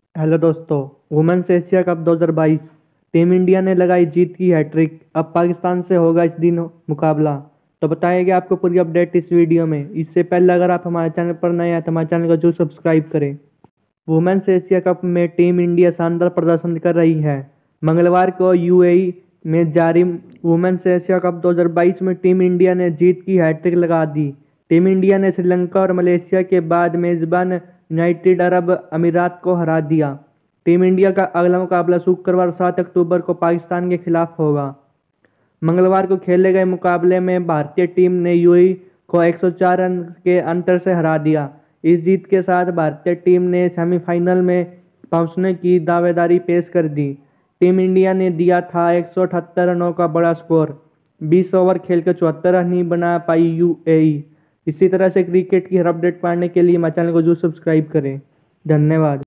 Hello दोस्तों। Women's Asia cup 2022 team India ने लगाई जीत की हैट्रिक। अब पाकिस्तान से होगा इस दिन मुकाबला। तो बताएंगे आपको पूरी अपडेट इस वीडियो में। इससे पहले अगर आप हमारे चैनल पर नए हैं तो हमारे चैनल को जरूर सब्सक्राइब करें। वुमेन्स एशिया कप में टीम इंडिया शानदार प्रदर्शन कर रही है। मंगलवार को यूएई में जारी वुमेन्स एशिया कप 2022 में टीम इंडिया ने जीत की हैट्रिक लगा दी। टीम इंडिया ने श्रीलंका और मलेशिया के बाद मेजबान यूनाइटेड अरब अमीरात को हरा दिया। टीम इंडिया का अगला मुकाबला शुक्रवार 7 अक्टूबर को पाकिस्तान के खिलाफ होगा। मंगलवार को खेले गए मुकाबले में भारतीय टीम ने यूएई को 104 रन के अंतर से हरा दिया। इस जीत के साथ भारतीय टीम ने सेमीफाइनल में पहुंचने की दावेदारी पेश कर दी। टीम इंडिया ने दिया था 178 रनों का बड़ा स्कोर। 20 ओवर खेलकर 74 रन ही बना पाई यूएई। इसी तरह से क्रिकेट की हर अपडेट पाने के लिए हमारे चैनल को जरूर सब्सक्राइब करें। धन्यवाद।